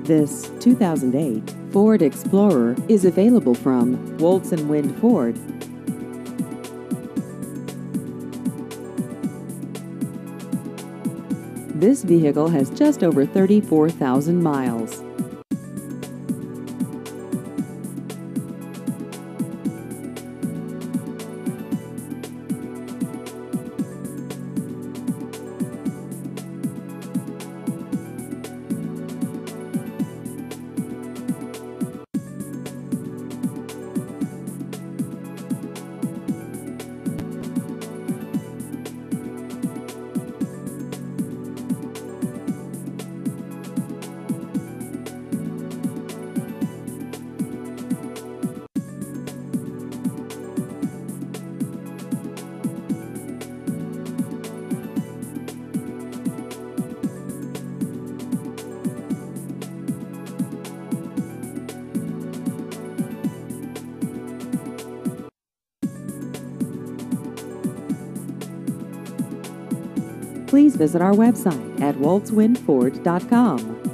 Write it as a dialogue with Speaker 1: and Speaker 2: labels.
Speaker 1: This 2008 Ford Explorer is available from Woltz & Wind Ford. This vehicle has just over 34,000 miles. Please visit our website at woltzwindford.com.